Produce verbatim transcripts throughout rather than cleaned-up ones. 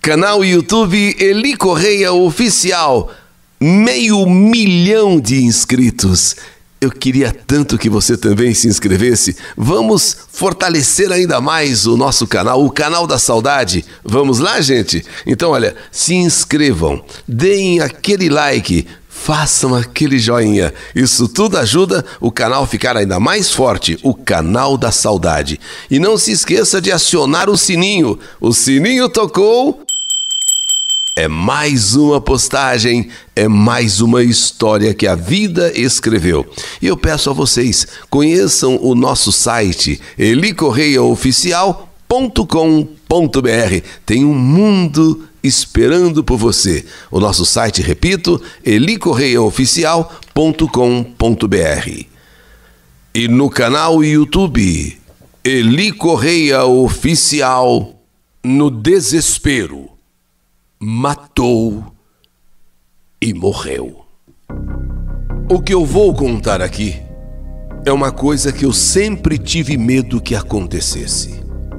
Canal YouTube Eli Correia Oficial, meio milhão de inscritos. Eu queria tanto que você também se inscrevesse. Vamos fortalecer ainda mais o nosso canal, o canal da saudade. Vamos lá, gente? Então, olha, se inscrevam, deem aquele like, façam aquele joinha. Isso tudo ajuda o canal a ficar ainda mais forte, o canal da saudade. E não se esqueça de acionar o sininho. O sininho tocou... É mais uma postagem, é mais uma história que a vida escreveu. E eu peço a vocês, conheçam o nosso site eli correia oficial ponto com ponto br. Tem um mundo esperando por você. O nosso site, repito, eli correia oficial ponto com ponto br. E no canal YouTube, Eli Correia Oficial, no desespero, matou e morreu. O que eu vou contar aqui é uma coisa que eu sempre tive medo que acontecesse.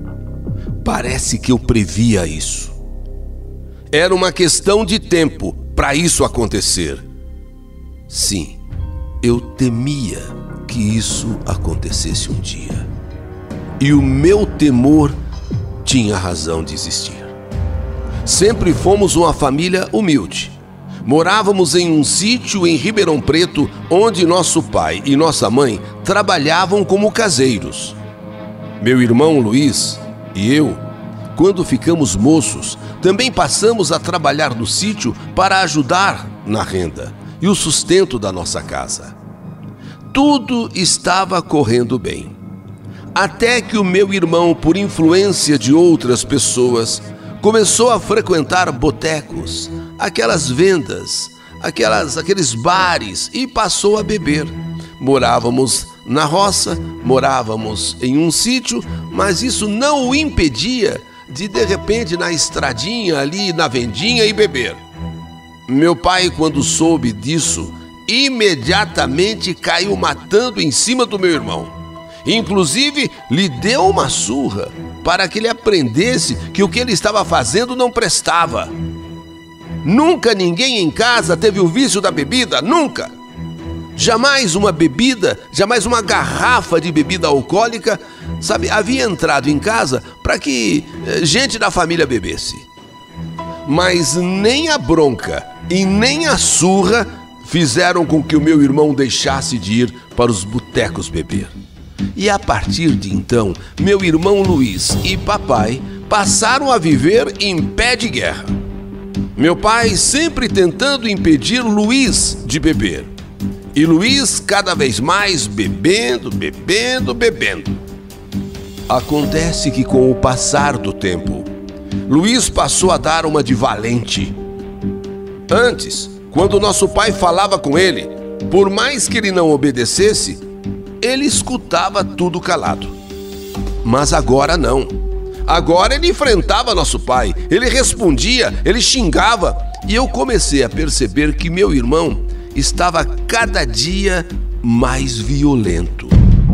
Parece que eu previa isso. Era uma questão de tempo para isso acontecer. Sim, eu temia que isso acontecesse um dia. E o meu temor tinha razão de existir. Sempre fomos uma família humilde. Morávamos em um sítio em Ribeirão Preto, onde nosso pai e nossa mãe trabalhavam como caseiros. Meu irmão Luiz e eu, quando ficamos moços, também passamos a trabalhar no sítio para ajudar na renda e o sustento da nossa casa. Tudo estava correndo bem. Até que o meu irmão, por influência de outras pessoas, começou a frequentar botecos, aquelas vendas, aquelas, aqueles bares e passou a beber. Morávamos na roça, morávamos em um sítio, mas isso não o impedia de, de repente, na estradinha ali, na vendinha e beber. Meu pai, quando soube disso, imediatamente caiu matando em cima do meu irmão. Inclusive, lhe deu uma surra para que ele aprendesse que o que ele estava fazendo não prestava. Nunca ninguém em casa teve o vício da bebida, nunca. Jamais uma bebida, jamais uma garrafa de bebida alcoólica, sabe, havia entrado em casa para que eh, gente da família bebesse. Mas nem a bronca e nem a surra fizeram com que o meu irmão deixasse de ir para os botecos beber. E a partir de então, meu irmão Luiz e papai passaram a viver em pé de guerra. Meu pai sempre tentando impedir Luiz de beber. E Luiz cada vez mais bebendo, bebendo, bebendo. Acontece que com o passar do tempo, Luiz passou a dar uma de valente. Antes, quando nosso pai falava com ele, por mais que ele não obedecesse, ele escutava tudo calado. Mas agora não. Agora ele enfrentava nosso pai, ele respondia, ele xingava. E eu comecei a perceber que meu irmão estava cada dia mais violento.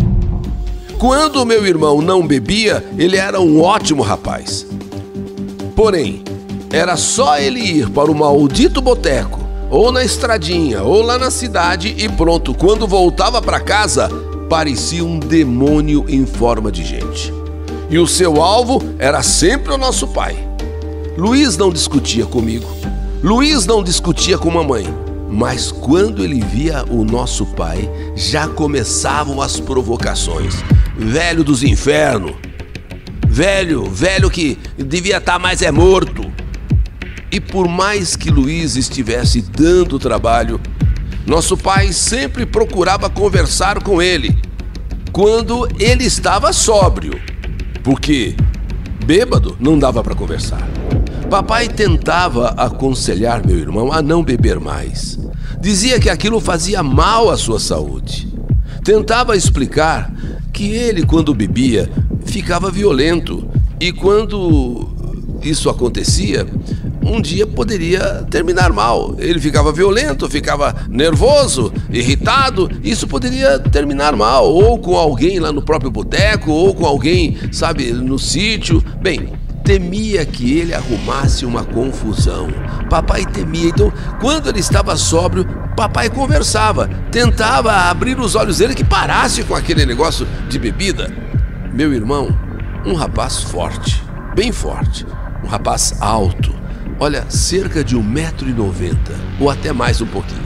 Quando meu irmão não bebia, ele era um ótimo rapaz. Porém, era só ele ir para o maldito boteco, ou na estradinha, ou lá na cidade e pronto. Quando voltava para casa, parecia um demônio em forma de gente. E o seu alvo era sempre o nosso pai. Luiz não discutia comigo. Luiz não discutia com mamãe. Mas quando ele via o nosso pai, já começavam as provocações. Velho dos infernos. Velho, velho que devia estar mais é morto. E por mais que Luiz estivesse dando trabalho, nosso pai sempre procurava conversar com ele quando ele estava sóbrio, porque bêbado não dava para conversar. Papai tentava aconselhar meu irmão a não beber mais. Dizia que aquilo fazia mal à sua saúde. Tentava explicar que ele, quando bebia, ficava violento e quando isso acontecia, um dia poderia terminar mal. Ele ficava violento, ficava nervoso, irritado, isso poderia terminar mal, ou com alguém lá no próprio boteco, ou com alguém, sabe, no sítio. Bem, temia que ele arrumasse uma confusão. Papai temia. Então, quando ele estava sóbrio, papai conversava, tentava abrir os olhos dele que parasse com aquele negócio de bebida. Meu irmão, um rapaz forte, bem forte, um rapaz alto, olha, cerca de um metro e noventa, ou até mais um pouquinho.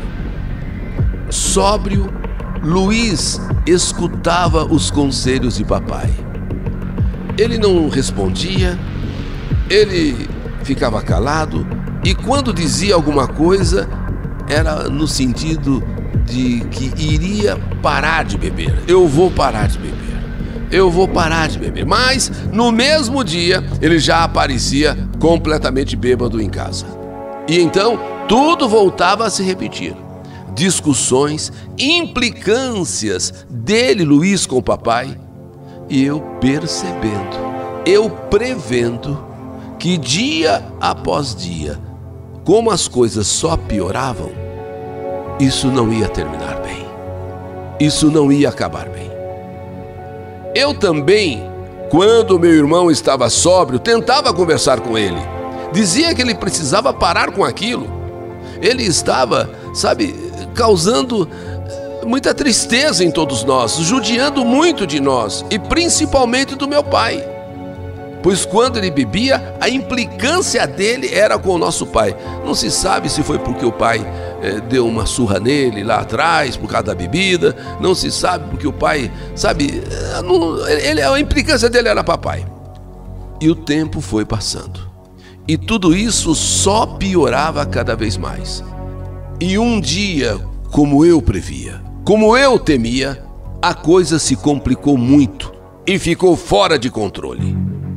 Sóbrio, Luiz escutava os conselhos de papai. Ele não respondia, ele ficava calado, e quando dizia alguma coisa, era no sentido de que iria parar de beber. Eu vou parar de beber. Eu vou parar de beber. Mas, no mesmo dia, ele já aparecia completamente bêbado em casa. E então, tudo voltava a se repetir. Discussões, implicâncias dele, Luiz, com o papai. E eu percebendo, eu prevendo que dia após dia, como as coisas só pioravam, isso não ia terminar bem. Isso não ia acabar bem. Eu também, quando meu irmão estava sóbrio, tentava conversar com ele. Dizia que ele precisava parar com aquilo. Ele estava, sabe, causando muita tristeza em todos nós, judiando muito de nós e principalmente do meu pai. Pois quando ele bebia, a implicância dele era com o nosso pai. Não se sabe se foi porque o pai eh, deu uma surra nele lá atrás, por causa da bebida. Não se sabe porque o pai, sabe, não, ele, a implicância dele era papai. E o tempo foi passando. E tudo isso só piorava cada vez mais. E um dia, como eu previa, como eu temia, a coisa se complicou muito e ficou fora de controle.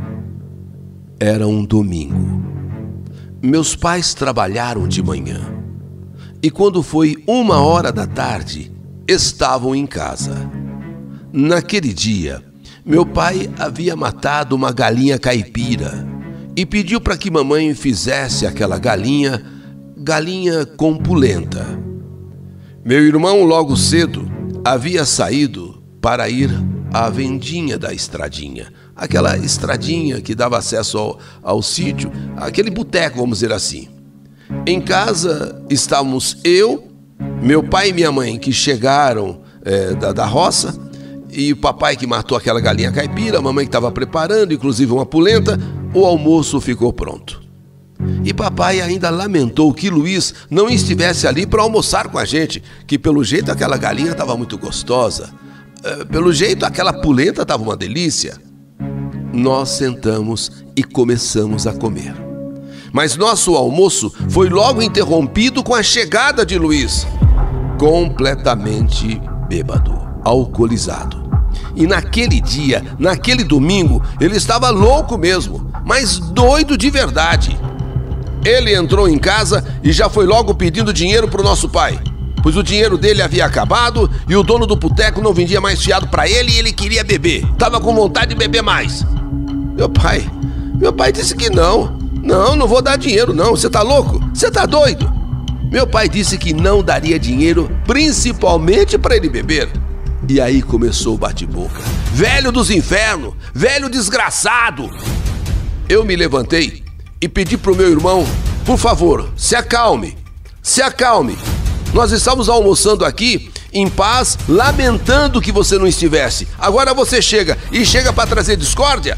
Era um domingo. Meus pais trabalharam de manhã e quando foi uma hora da tarde, estavam em casa. Naquele dia, meu pai havia matado uma galinha caipira e pediu para que mamãe fizesse aquela galinha, galinha com polenta. Meu irmão, logo cedo, havia saído para ir à vendinha da estradinha, aquela estradinha que dava acesso ao, ao sítio, aquele boteco, vamos dizer assim. Em casa estávamos eu, meu pai e minha mãe, que chegaram é, da, da roça, e o papai que matou aquela galinha caipira, a mamãe que estava preparando, inclusive uma polenta. O almoço ficou pronto. E papai ainda lamentou que Luiz não estivesse ali para almoçar com a gente, que pelo jeito aquela galinha estava muito gostosa, pelo jeito aquela polenta estava uma delícia. Nós sentamos e começamos a comer. Mas nosso almoço foi logo interrompido com a chegada de Luiz, completamente bêbado, alcoolizado. E naquele dia, naquele domingo, ele estava louco mesmo, mas doido de verdade. Ele entrou em casa e já foi logo pedindo dinheiro para o nosso pai, pois o dinheiro dele havia acabado e o dono do boteco não vendia mais fiado para ele e ele queria beber. Tava com vontade de beber mais. Meu pai, meu pai disse que não. Não, não vou dar dinheiro não. Você tá louco? Você tá doido? Meu pai disse que não daria dinheiro, principalmente para ele beber. E aí começou o bate-boca. Velho dos infernos, velho desgraçado. Eu me levantei e pedi pro meu irmão, por favor, se acalme, se acalme. Nós estávamos almoçando aqui em paz, lamentando que você não estivesse. Agora você chega e chega para trazer discórdia?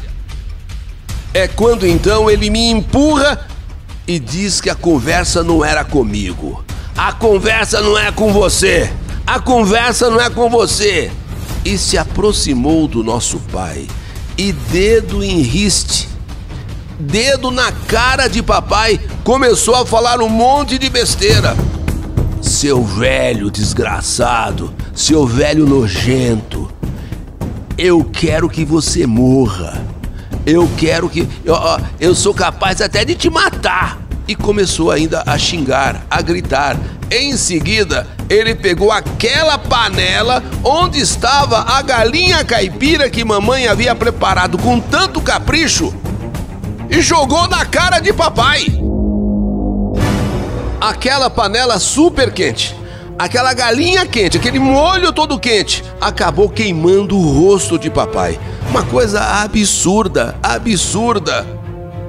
É quando então ele me empurra e diz que a conversa não era comigo. A conversa não é com você. A conversa não é com você. E se aproximou do nosso pai e dedo em riste, dedo na cara de papai, começou a falar um monte de besteira. Seu velho desgraçado, seu velho nojento, eu quero que você morra. Eu quero que... Eu, eu sou capaz até de te matar. E começou ainda a xingar, a gritar. Em seguida, ele pegou aquela panela onde estava a galinha caipira que mamãe havia preparado com tanto capricho e jogou na cara de papai. Aquela panela super quente, aquela galinha quente, aquele molho todo quente, acabou queimando o rosto de papai. Uma coisa absurda, absurda.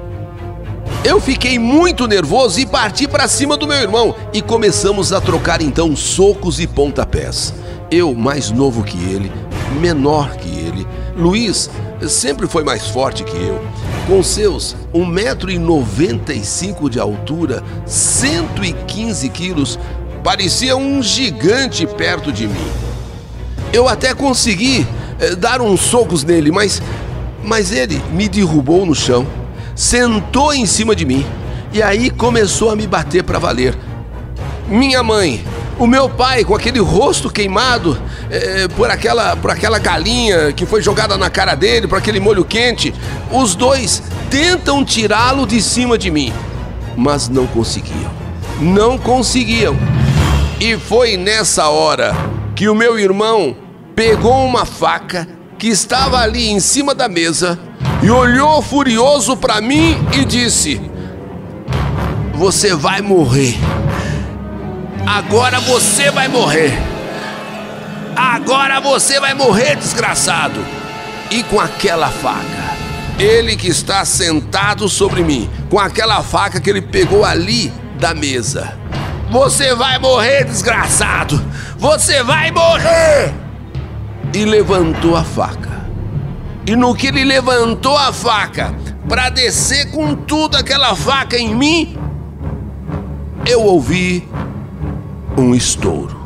Eu fiquei muito nervoso e parti para cima do meu irmão e começamos a trocar então socos e pontapés. Eu mais novo que ele, menor que ele. Luiz sempre foi mais forte que eu. Com seus um metro e noventa e cinco de altura, cento e quinze quilos, parecia um gigante perto de mim. Eu até consegui eh, dar uns socos nele, mas, mas ele me derrubou no chão, sentou em cima de mim e aí começou a me bater para valer. Minha mãe, o meu pai com aquele rosto queimado eh, por, aquela, por aquela galinha que foi jogada na cara dele, por aquele molho quente, os dois tentam tirá-lo de cima de mim, mas não conseguiam, não conseguiam. E foi nessa hora que o meu irmão pegou uma faca que estava ali em cima da mesa e olhou furioso para mim e disse: "Você vai morrer. Agora você vai morrer. Agora você vai morrer, desgraçado." E com aquela faca, ele que está sentado sobre mim, com aquela faca que ele pegou ali da mesa: "Você vai morrer, desgraçado. Você vai morrer." E levantou a faca. E no que ele levantou a faca para descer com tudo aquela faca em mim, eu ouvi um estouro.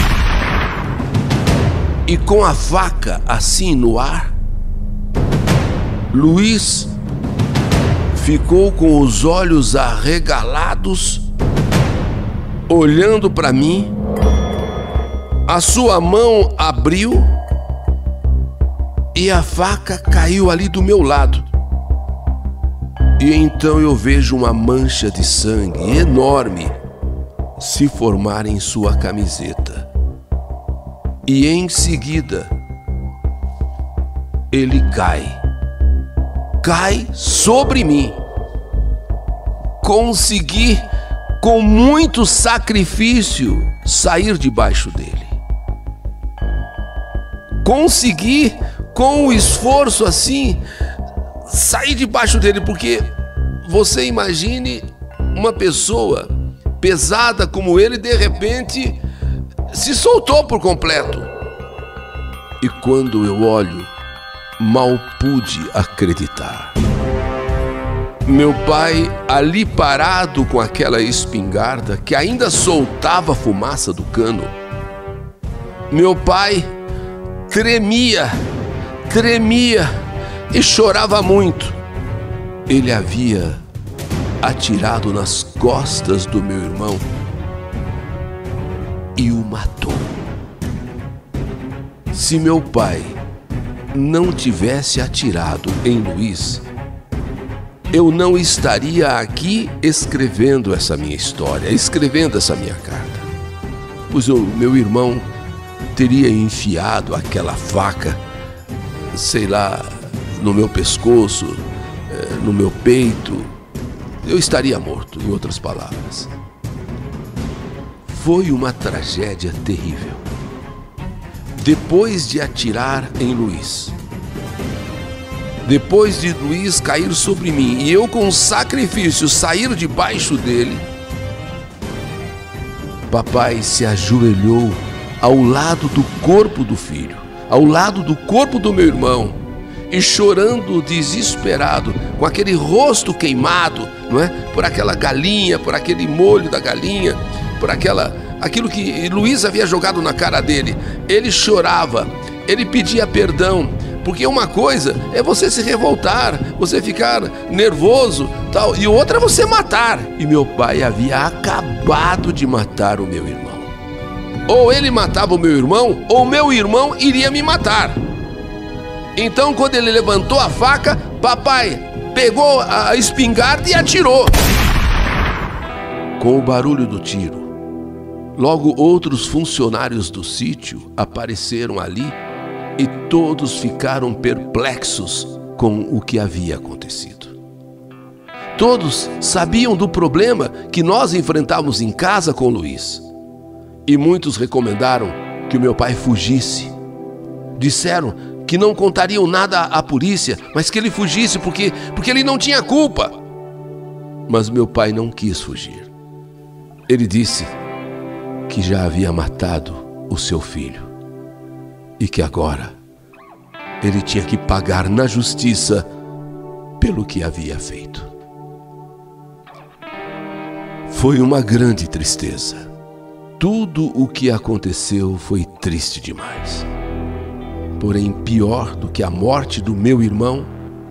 E com a faca assim no ar, Luiz ficou com os olhos arregalados, olhando para mim. A sua mão abriu e a faca caiu ali do meu lado. E então eu vejo uma mancha de sangue enorme se formar em sua camiseta. E em seguida, ele cai. Cai sobre mim. Consegui, com muito sacrifício, sair debaixo dele. Consegui, com o esforço assim, sair debaixo dele, porque você imagine uma pessoa pesada como ele, de repente, se soltou por completo. E quando eu olho, mal pude acreditar. Meu pai, ali parado com aquela espingarda que ainda soltava a fumaça do cano. Meu pai tremia, tremia e chorava muito. Ele havia atirado nas costas do meu irmão e o matou. Se meu pai não tivesse atirado em Luiz, eu não estaria aqui escrevendo essa minha história, escrevendo essa minha carta. Pois o meu irmão teria enfiado aquela faca, sei lá, no meu pescoço, no meu peito. Eu estaria morto, em outras palavras. Foi uma tragédia terrível. Depois de atirar em Luiz, depois de Luiz cair sobre mim e eu com sacrifício sair debaixo dele, papai se ajoelhou ao lado do corpo do filho, ao lado do corpo do meu irmão, e chorando desesperado, com aquele rosto queimado, não é? Por aquela galinha, por aquele molho da galinha, por aquela, aquilo que Luiz havia jogado na cara dele. Ele chorava, ele pedia perdão, porque uma coisa é você se revoltar, você ficar nervoso, tal, e outra é você matar. E meu pai havia acabado de matar o meu irmão. Ou ele matava o meu irmão, ou meu irmão iria me matar. Então, quando ele levantou a faca, papai pegou a espingarda e atirou. Com o barulho do tiro, logo outros funcionários do sítio apareceram ali e todos ficaram perplexos com o que havia acontecido. Todos sabiam do problema que nós enfrentávamos em casa com Luiz. E muitos recomendaram que o meu pai fugisse. Disseram que não contariam nada à polícia, mas que ele fugisse porque, porque ele não tinha culpa. Mas meu pai não quis fugir. Ele disse que já havia matado o seu filho e que agora ele tinha que pagar na justiça pelo que havia feito. Foi uma grande tristeza. Tudo o que aconteceu foi triste demais. Porém, pior do que a morte do meu irmão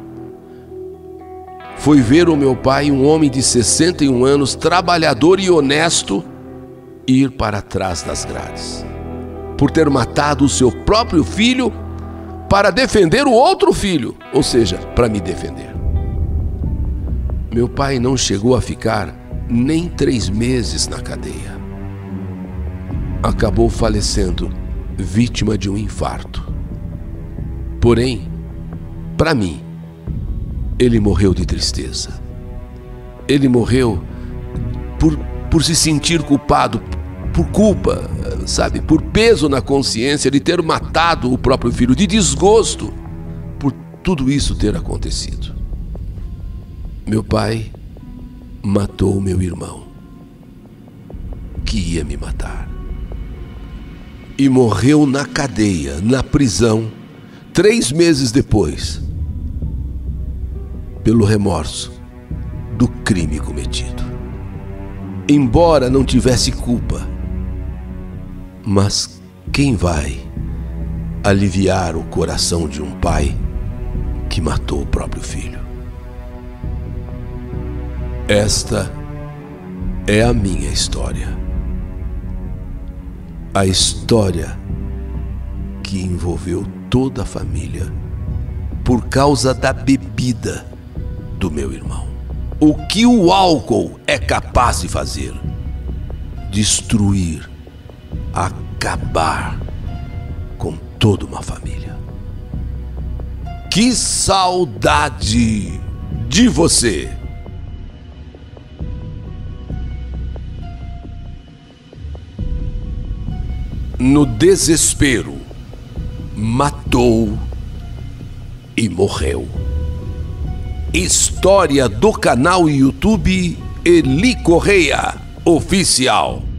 foi ver o meu pai, um homem de sessenta e um anos, trabalhador e honesto, ir para trás das grades, por ter matado o seu próprio filho para defender o outro filho, ou seja, para me defender. Meu pai não chegou a ficar nem três meses na cadeia. Acabou falecendo, vítima de um infarto. Porém, para mim, ele morreu de tristeza. Ele morreu por, por se sentir culpado, por culpa, sabe, por peso na consciência de ter matado o próprio filho, de desgosto por tudo isso ter acontecido. Meu pai matou o meu irmão, que ia me matar. E morreu na cadeia, na prisão, três meses depois, pelo remorso do crime cometido. Embora não tivesse culpa, mas quem vai aliviar o coração de um pai que matou o próprio filho? Esta é a minha história. A história que envolveu toda a família por causa da bebida do meu irmão. O que o álcool é capaz de fazer? Destruir, acabar com toda uma família. Que saudade de você! No desespero, matou e morreu. História do canal YouTube Eli Correia Oficial.